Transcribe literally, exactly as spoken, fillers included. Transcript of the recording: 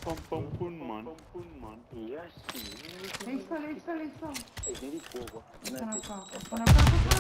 pam pam pun man. Ia sim. Aí está, aí está, aí está. É bem de fogo. Está na capa, está na capa.